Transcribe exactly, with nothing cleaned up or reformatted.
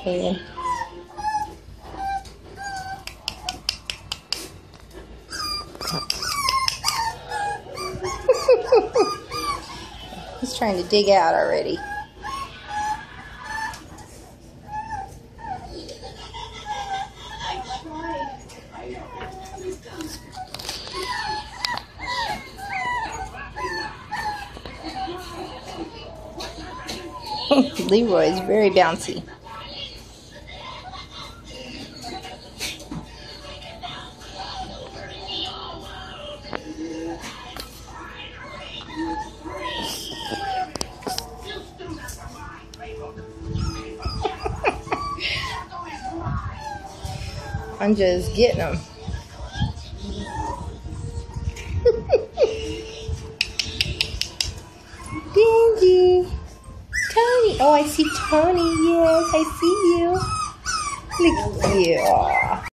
Okay. He's trying to dig out already. Leroy is very bouncy. I'm just getting them. Benji. Tony. Oh, I see Tony. Yes, I see you. Look at you. Aww.